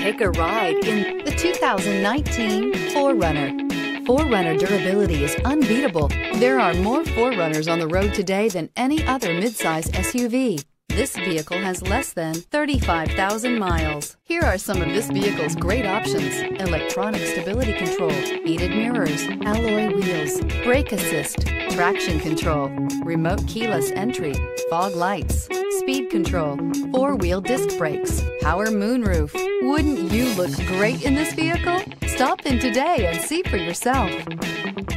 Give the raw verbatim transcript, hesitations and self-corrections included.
Take a ride in the two thousand nineteen four runner. four runner durability is unbeatable. There are more four runners on the road today than any other midsize S U V. This vehicle has less than thirty-five thousand miles. Here are some of this vehicle's great options: electronic stability control, heated mirrors, alloy wheels, brake assist, traction control, remote keyless entry, fog lights, speed control, four-wheel disc brakes, power moonroof. Wouldn't you look great in this vehicle? Stop in today and see for yourself.